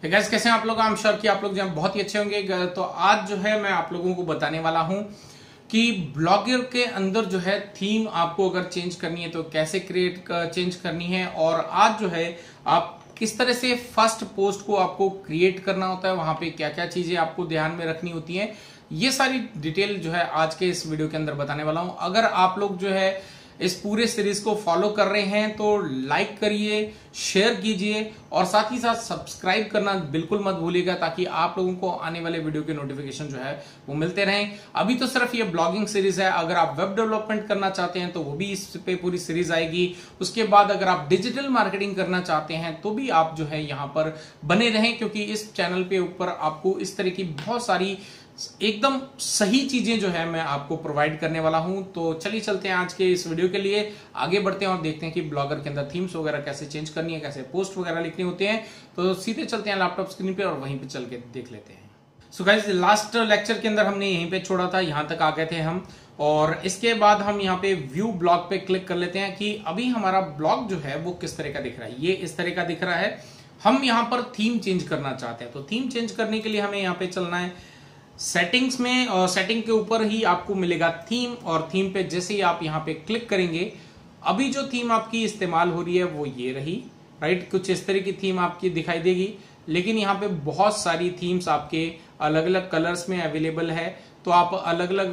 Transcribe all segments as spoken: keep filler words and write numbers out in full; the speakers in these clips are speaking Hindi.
तो गाइस कैसे हैं आप लोग। आई एम श्योर कि आप लोग जो हैं बहुत ही अच्छे होंगे। तो आज जो है मैं आप लोगों को बताने वाला हूं कि ब्लॉगर के अंदर जो है थीम आपको अगर चेंज करनी है तो कैसे क्रिएट चेंज करनी है, और आज जो है आप किस तरह से फर्स्ट पोस्ट को आपको क्रिएट करना होता है, वहां पे क्या क्या चीजें आपको ध्यान में रखनी होती हैं, ये सारी डिटेल जो है आज के इस वीडियो के अंदर बताने वाला हूं। अगर आप लोग जो है इस पूरे सीरीज को फॉलो कर रहे हैं तो लाइक करिए, शेयर कीजिए और साथ ही साथ सब्सक्राइब करना बिल्कुल मत भूलिएगा, ताकि आप लोगों को आने वाले वीडियो के नोटिफिकेशन जो है वो मिलते रहें। अभी तो सिर्फ ये ब्लॉगिंग सीरीज है, अगर आप वेब डेवलपमेंट करना चाहते हैं तो वो भी इस पे पूरी सीरीज आएगी। उसके बाद अगर आप डिजिटल मार्केटिंग करना चाहते हैं तो भी आप जो है यहाँ पर बने रहें, क्योंकि इस चैनल पे ऊपर आपको इस तरह की बहुत सारी एकदम सही चीजें जो है मैं आपको प्रोवाइड करने वाला हूं। तो चलिए चलते हैं आज के इस वीडियो के लिए, आगे बढ़ते हैं और देखते हैं कि ब्लॉगर के अंदर थीम्स वगैरह कैसे चेंज करनी है, कैसे पोस्ट वगैरह लिखने होते हैं। तो सीधे चलते हैं लैपटॉप स्क्रीन पे और वहीं पे चल के देख लेते हैं। सो गाइस, लास्ट लेक्चर के अंदर हमने यहीं पे छोड़ा था, यहां तक आ गए थे हम, और इसके बाद हम यहाँ पे व्यू ब्लॉग पे क्लिक कर लेते हैं कि अभी हमारा ब्लॉग जो है वो किस तरह का दिख रहा है। ये इस तरह का दिख रहा है। हम यहाँ पर थीम चेंज करना चाहते हैं, तो थीम चेंज करने के लिए हमें यहाँ पे चलना है सेटिंग्स में, और सेटिंग के ऊपर ही आपको मिलेगा थीम, और थीम पे जैसे ही आप यहाँ पे क्लिक करेंगे, अभी जो थीम आपकी इस्तेमाल हो रही है वो ये रही, राइट। कुछ इस तरह की थीम आपकी दिखाई देगी, लेकिन यहाँ पे बहुत सारी थीम्स आपके अलग अलग कलर्स में अवेलेबल है, तो आप अलग अलग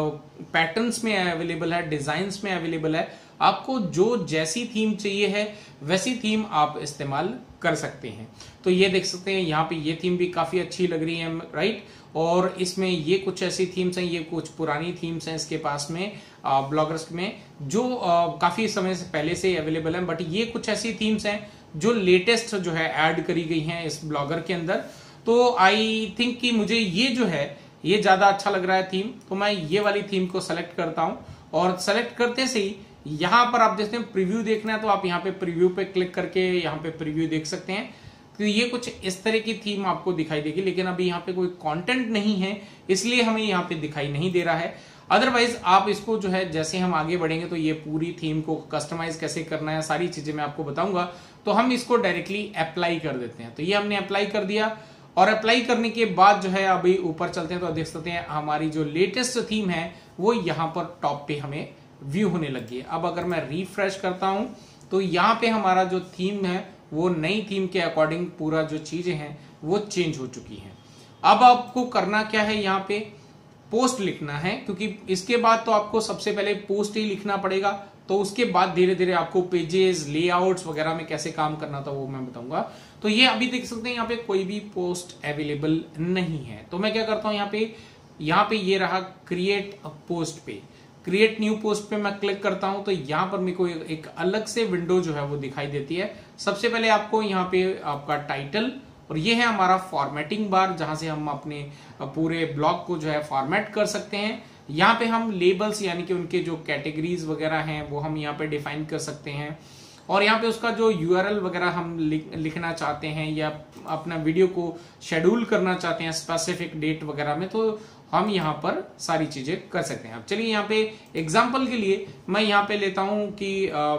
पैटर्न्स में अवेलेबल है, डिजाइन्स में अवेलेबल है। आपको जो जैसी थीम चाहिए है वैसी थीम आप इस्तेमाल कर सकते हैं। तो ये देख सकते हैं यहाँ पे ये थीम भी काफी अच्छी लग रही है, राइट। और इसमें ये कुछ ऐसी थीम्स हैं, ये कुछ पुरानी थीम्स हैं इसके पास में ब्लॉगर्स में, जो आ, काफी समय से पहले से अवेलेबल है, बट ये कुछ ऐसी थीम्स हैं जो लेटेस्ट जो है ऐड करी गई हैं इस ब्लॉगर के अंदर। तो आई थिंक कि मुझे ये जो है ये ज्यादा अच्छा लग रहा है थीम, तो मैं ये वाली थीम को सेलेक्ट करता हूं, और सेलेक्ट करते से ही यहां पर आप देखते हैं प्रीव्यू देखना है तो आप यहाँ पे प्रीव्यू पे क्लिक करके यहाँ पे प्रीव्यू देख सकते हैं। तो ये कुछ इस तरह की थीम आपको दिखाई देगी, लेकिन अभी यहाँ पे कोई कंटेंट नहीं है इसलिए हमें यहाँ पे दिखाई नहीं दे रहा है। अदरवाइज आप इसको जो है जैसे हम आगे बढ़ेंगे तो ये पूरी थीम को कस्टमाइज कैसे करना है सारी चीजें मैं आपको बताऊंगा। तो हम इसको डायरेक्टली अप्लाई कर देते हैं। तो ये हमने अप्लाई कर दिया, और अप्लाई करने के बाद जो है अभी ऊपर चलते हैं तो देख सकते हैं हमारी जो लेटेस्ट थीम है वो यहाँ पर टॉप पे हमें व्यू होने लगी है। अब अगर मैं रिफ्रेश करता हूं तो यहाँ पे हमारा जो थीम है वो नई थीम के अकॉर्डिंग पूरा जो चीजें हैं वो चेंज हो चुकी हैं। अब आपको करना क्या है, यहाँ पे पोस्ट लिखना है, क्योंकि इसके बाद तो आपको सबसे पहले पोस्ट ही लिखना पड़ेगा। तो उसके बाद धीरे धीरे आपको पेजेस, लेआउट्स वगैरह में कैसे काम करना था वो मैं बताऊंगा। तो ये अभी देख सकते हैं यहाँ पे कोई भी पोस्ट अवेलेबल नहीं है। तो मैं क्या करता हूँ, यहाँ पे यहाँ पे ये रहा क्रिएट पोस्ट पे, क्रिएट न्यू पोस्ट पे मैं क्लिक करता हूं तो यहां पर मेरे को एक अलग से विंडो जो है वो दिखाई देती है। सबसे पहले आपको यहाँ पे आपका टाइटल, और ये है हमारा फॉर्मेटिंग बार, जहां से हम अपने पूरे ब्लॉग को जो है फॉर्मेट कर सकते हैं। यहाँ पे हम लेबल्स यानी कि उनके जो कैटेगरीज वगैरह हैं वो हम यहाँ पे डिफाइन कर सकते हैं, और यहाँ पे उसका जो यूआरएल वगैरह हम लिख, लिखना चाहते हैं या अपना वीडियो को शेड्यूल करना चाहते हैं स्पेसिफिक डेट वगैरह में, तो हम यहाँ पर सारी चीजें कर सकते हैं। अब चलिए यहाँ पे एग्जांपल के लिए मैं यहाँ पे लेता हूं कि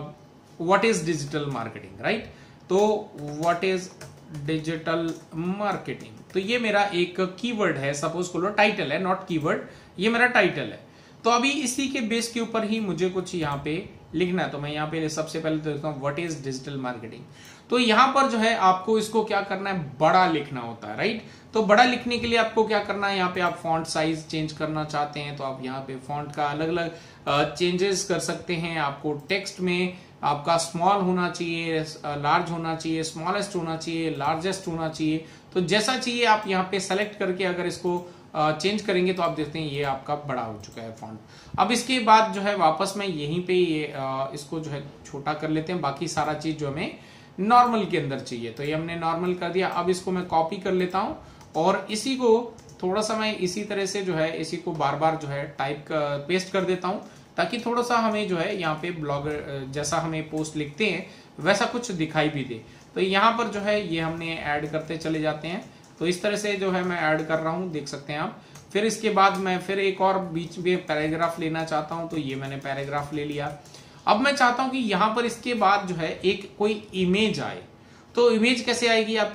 what is digital marketing, right. तो व्हाट इज डिजिटल मार्केटिंग, तो ये मेरा एक कीवर्ड है, सपोज को लो टाइटल है, नॉट कीवर्ड, ये मेरा टाइटल है। तो अभी इसी के बेस के ऊपर ही मुझे कुछ यहाँ पे लिखना है। तो मैं यहाँ पे सबसे पहले तो देखता हूँ व्हाट इज डिजिटल मार्केटिंग। तो यहाँ पर जो है आपको इसको क्या करना है, बड़ा लिखना होता है, राइट। तो बड़ा लिखने के लिए आपको क्या करना है, यहाँ पे आप फॉन्ट साइज चेंज करना चाहते हैं तो आप यहाँ पे फॉन्ट का अलग अलग चेंजेस कर सकते हैं। आपको टेक्स्ट में आपका स्मॉल होना चाहिए, लार्ज होना चाहिए, स्मॉलेस्ट होना चाहिए, लार्जेस्ट होना चाहिए। तो जैसा चाहिए आप यहाँ पे सेलेक्ट करके अगर इसको चेंज करेंगे तो आप देखते हैं ये आपका बड़ा हो चुका है फॉन्ट। अब इसके बाद जो है वापस में यहीं पे ये इसको जो है छोटा कर लेते हैं। बाकी सारा चीज जो हमें नॉर्मल के अंदर चाहिए तो ये हमने नॉर्मल कर दिया। अब इसको मैं कॉपी कर लेता हूं और इसी को थोड़ा सा मैं इसी तरह से जो है इसी को बार बार जो है टाइप कर, पेस्ट कर देता हूं, ताकि थोड़ा सा हमें जो है यहाँ पे ब्लॉगर जैसा हमें पोस्ट लिखते हैं वैसा कुछ दिखाई भी दे। तो यहाँ पर जो है ये हमने ऐड करते चले जाते हैं। तो इस तरह से जो है मैं ऐड कर रहा हूँ, देख सकते हैं आप। फिर इसके बाद मैं फिर एक और बीच में पैराग्राफ लेना चाहता हूँ, तो ये मैंने पैराग्राफ ले लिया। अब मैं चाहता हूं कि यहां पर इसके बाद जो है एक कोई इमेज आए। तो इमेज कैसे आएगी आपकी,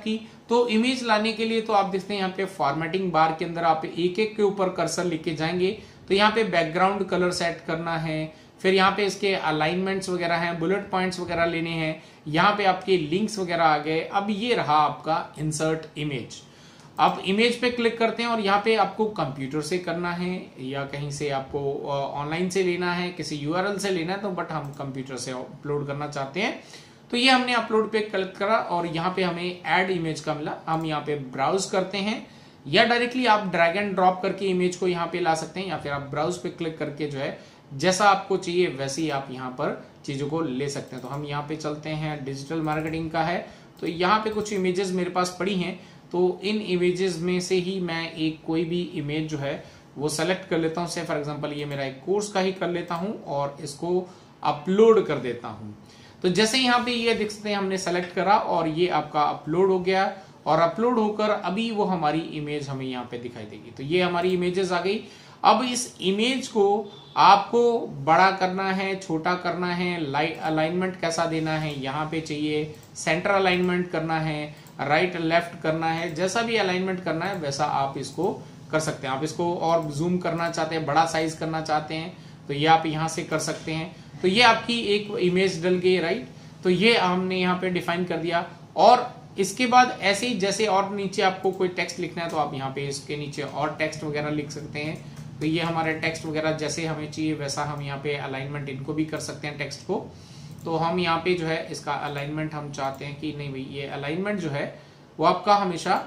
तो इमेज लाने के लिए तो आप देखते हैं यहाँ पे फॉर्मेटिंग बार के अंदर आप एक एक के ऊपर कर्सर लेके जाएंगे, तो यहाँ पे बैकग्राउंड कलर सेट करना है, फिर यहाँ पे इसके अलाइनमेंट्स वगैरह हैं, बुलेट पॉइंट्स वगैरह लेने हैं, यहाँ पे आपके लिंक्स वगैरह आ गए। अब ये रहा आपका इंसर्ट इमेज। आप इमेज पे क्लिक करते हैं और यहाँ पे आपको कंप्यूटर से करना है या कहीं से आपको ऑनलाइन से लेना है, किसी यूआरएल से लेना है, तो बट हम कंप्यूटर से अपलोड करना चाहते हैं। तो ये हमने अपलोड पे क्लिक करा और यहाँ पे हमें ऐड इमेज का मिला। हम यहाँ पे ब्राउज करते हैं या डायरेक्टली आप ड्रैग एंड ड्रॉप करके इमेज को यहाँ पे ला सकते हैं, या फिर आप ब्राउज पे क्लिक करके जो है जैसा आपको चाहिए वैसे ही आप यहाँ पर चीजों को ले सकते हैं। तो हम यहाँ पे चलते हैं, डिजिटल मार्केटिंग का है, तो यहाँ पे कुछ इमेजेस मेरे पास पड़ी हैं, तो इन इमेजेस में से ही मैं एक कोई भी इमेज जो है वो सेलेक्ट कर लेता हूँ। से फॉर एग्जांपल ये मेरा एक कोर्स का ही कर लेता हूँ और इसको अपलोड कर देता हूँ। तो जैसे यहाँ पे ये देख सकते हैं हमने सेलेक्ट करा और ये आपका अपलोड हो गया, और अपलोड होकर अभी वो हमारी इमेज हमें यहाँ पे दिखाई देगी। तो ये हमारी इमेजेस आ गई। अब इस इमेज को आपको बड़ा करना है, छोटा करना है, अलाइनमेंट कैसा देना है, यहाँ पे चाहिए सेंटर अलाइनमेंट करना है, राइट लेफ्ट करना है, जैसा भी अलाइनमेंट करना है वैसा आप इसको कर सकते हैं। आप इसको और जूम करना चाहते हैं, बड़ा साइज करना चाहते हैं, तो ये आप यहाँ से कर सकते हैं। तो ये आपकी एक इमेज डल गई, राइट। तो ये हमने यहाँ पे डिफाइन कर दिया। और इसके बाद ऐसे ही जैसे और नीचे आपको कोई टेक्स्ट लिखना है तो आप यहाँ पे इसके नीचे और टेक्स्ट वगैरह लिख सकते हैं। तो ये हमारे टेक्स्ट वगैरह जैसे हमें चाहिए वैसा हम यहाँ पे अलाइनमेंट इनको भी कर सकते हैं टेक्स्ट को। तो हम यहाँ पे जो है इसका अलाइनमेंट हम चाहते हैं कि नहीं भाई ये अलाइनमेंट जो है वो आपका हमेशा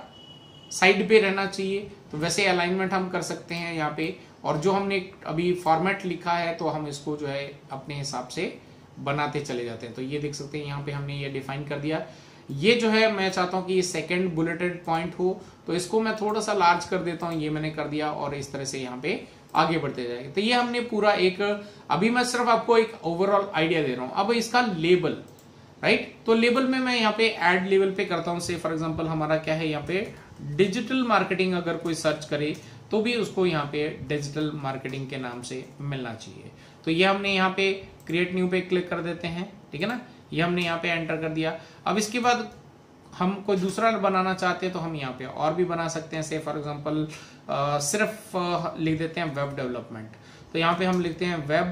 साइड पे रहना चाहिए, तो वैसे अलाइनमेंट हम कर सकते हैं यहाँ पे। और जो हमने अभी फॉर्मेट लिखा है तो हम इसको जो है अपने हिसाब से बनाते चले जाते हैं। तो ये देख सकते हैं यहाँ पे हमने ये डिफाइन कर दिया। ये जो है मैं चाहता हूँ कि ये सेकंड बुलेटेड पॉइंट हो, तो इसको मैं थोड़ा सा लार्ज कर देता हूँ, ये मैंने कर दिया, और इस तरह से यहाँ पे आगे बढ़ते जाएंगे। तो ये हमने पूरा एक, अभी मैं सिर्फ आपको एक ओवरऑल आइडिया दे रहा हूँ। अब इसका लेबल, राइट, तो लेबल में मैं यहाँ पे ऐड लेवल पे करता हूँ। से फॉर एग्जांपल हमारा क्या है यहाँ पे डिजिटल मार्केटिंग, अगर कोई सर्च करे तो भी उसको यहाँ पे डिजिटल मार्केटिंग के नाम से मिलना चाहिए। तो ये हमने यहाँ पे क्रिएट न्यू पे क्लिक कर देते हैं, ठीक है ना। ये हमने यहाँ पे एंटर कर दिया। अब इसके बाद हम कोई दूसरा बनाना चाहते हैं तो हम यहाँ पे और भी बना सकते हैं। से फॉर एग्जांपल सिर्फ आ, लिख देते हैं वेब डेवलपमेंट। तो यहाँ पे हम लिखते हैं वेब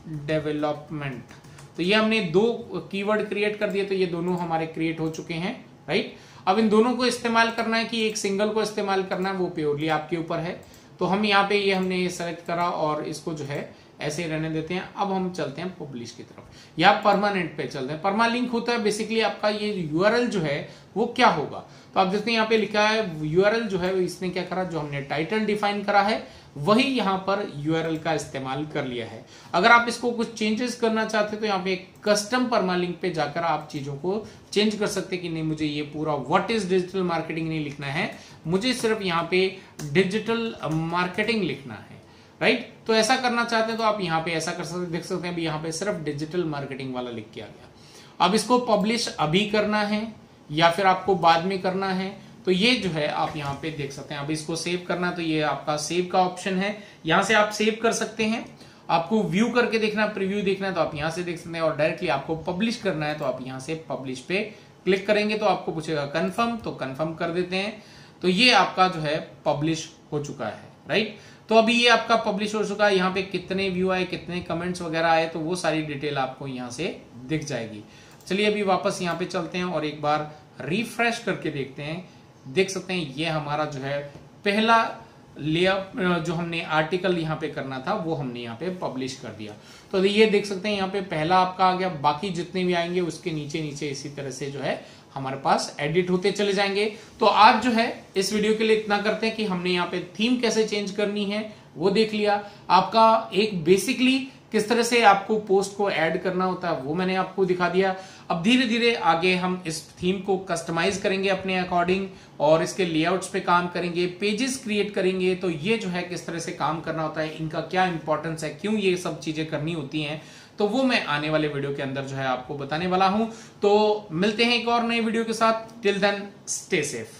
डेवलपमेंट। तो ये हमने दो कीवर्ड क्रिएट कर दिए, तो ये दोनों हमारे क्रिएट हो चुके हैं, राइट। अब इन दोनों को इस्तेमाल करना है कि एक सिंगल को इस्तेमाल करना है, वो प्योरली आपके ऊपर है। तो हम यहाँ पे ये हमने सेलेक्ट करा और इसको जो है ऐसे रहने देते हैं। अब हम चलते हैं पब्लिश की तरफ या परमानेंट पे चलते हैं। परमालिंक होता है बेसिकली आपका ये यूआरएल जो है वो क्या होगा। तो आप देखते हैं यहाँ पे लिखा है यूआरएल जो है इसने क्या करा, जो हमने टाइटल डिफाइन करा है वही यहाँ पर यूआरएल का इस्तेमाल कर लिया है। अगर आप इसको कुछ चेंजेस करना चाहते हैं तो यहाँ पे कस्टम परमालिंक पे जाकर आप चीजों को चेंज कर सकते हैं कि नहीं मुझे ये पूरा व्हाट इज डिजिटल मार्केटिंग नहीं लिखना है, मुझे सिर्फ यहाँ पे डिजिटल मार्केटिंग लिखना है, राइट। तो ऐसा करना चाहते हैं तो आप यहाँ पे ऐसा कर सकते, देख सकते हैं अभी यहाँ पे सिर्फ डिजिटल मार्केटिंग वाला लिख के आ गया। अब इसको पब्लिश अभी करना है या फिर आपको बाद में करना है, तो ये जो है आप यहाँ पे देख सकते हैं। अब इसको सेव करना है तो ये आपका सेव का ऑप्शन है, यहाँ से आप सेव कर सकते हैं। आपको व्यू करके देखना, प्रीव्यू देखना है तो आप यहाँ से देख सकते हैं, और डायरेक्टली आपको पब्लिश करना है तो आप यहाँ से पब्लिश पे क्लिक करेंगे तो आपको पूछेगा कंफर्म, तो कंफर्म कर देते हैं। तो ये आपका जो है पब्लिश हो चुका है, राइट। तो अभी ये आपका पब्लिश हो चुका है। यहाँ पे कितने व्यू आए, कितने कमेंट्स वगैरह आए, तो वो सारी डिटेल आपको यहाँ से दिख जाएगी। चलिए अभी वापस यहाँ पे चलते हैं और एक बार रिफ्रेश करके देखते हैं। देख सकते हैं ये हमारा जो है पहला लेअप जो हमने आर्टिकल यहाँ पे करना था वो हमने यहाँ पे पब्लिश कर दिया। तो ये देख सकते हैं यहाँ पे पहला आपका आ गया, बाकी जितने भी आएंगे उसके नीचे नीचे इसी तरह से जो है हमारे पास एडिट होते चले जाएंगे। तो आज जो है इस वीडियो के लिए इतना करते हैं कि हमने यहाँ पे थीम कैसे चेंज करनी है वो देख लिया। आपका एक बेसिकली किस तरह से आपको पोस्ट को ऐड करना होता है वो मैंने आपको दिखा दिया। अब धीरे धीरे आगे हम इस थीम को कस्टमाइज करेंगे अपने अकॉर्डिंग और इसके लेआउट्स पे काम करेंगे, पेजेस क्रिएट करेंगे। तो ये जो है किस तरह से काम करना होता है, इनका क्या इंपॉर्टेंस है, क्यों ये सब चीजें करनी होती हैं, तो वो मैं आने वाले वीडियो के अंदर जो है आपको बताने वाला हूं। तो मिलते हैं एक और नए वीडियो के साथ। Till then stay safe.